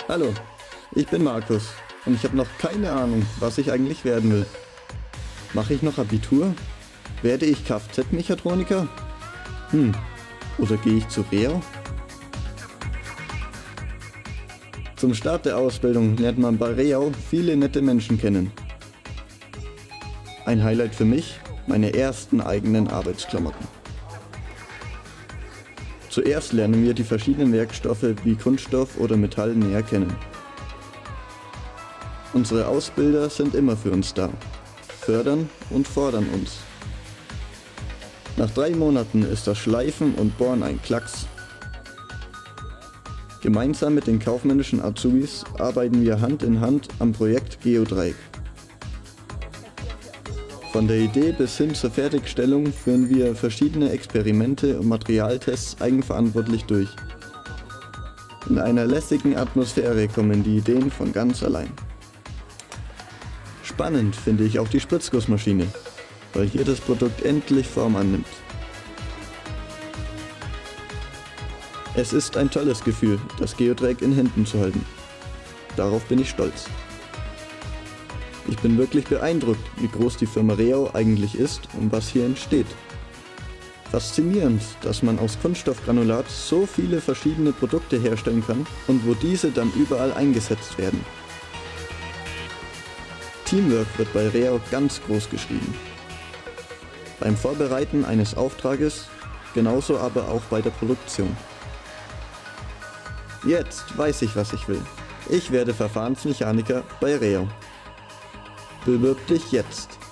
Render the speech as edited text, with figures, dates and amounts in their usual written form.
Hallo, ich bin Markus und ich habe noch keine Ahnung, was ich eigentlich werden will. Mache ich noch Abitur? Werde ich Kfz-Mechatroniker? Oder gehe ich zu Real? Zum Start der Ausbildung lernt man bei Real viele nette Menschen kennen. Ein Highlight für mich, meine ersten eigenen Arbeitsklamotten. Zuerst lernen wir die verschiedenen Werkstoffe wie Kunststoff oder Metall näher kennen. Unsere Ausbilder sind immer für uns da, fördern und fordern uns. Nach 3 Monaten ist das Schleifen und Bohren ein Klacks. Gemeinsam mit den kaufmännischen Azubis arbeiten wir Hand in Hand am Projekt Geodreieck. Von der Idee bis hin zur Fertigstellung führen wir verschiedene Experimente und Materialtests eigenverantwortlich durch. In einer lässigen Atmosphäre kommen die Ideen von ganz allein. Spannend finde ich auch die Spritzgussmaschine, weil hier das Produkt endlich Form annimmt. Es ist ein tolles Gefühl, das Geodreieck in Händen zu halten. Darauf bin ich stolz. Ich bin wirklich beeindruckt, wie groß die Firma Real eigentlich ist und was hier entsteht. Faszinierend, dass man aus Kunststoffgranulat so viele verschiedene Produkte herstellen kann und wo diese dann überall eingesetzt werden. Teamwork wird bei Real ganz groß geschrieben. Beim Vorbereiten eines Auftrages, genauso aber auch bei der Produktion. Jetzt weiß ich, was ich will. Ich werde Verfahrensmechaniker bei Real. Bewirb dich jetzt!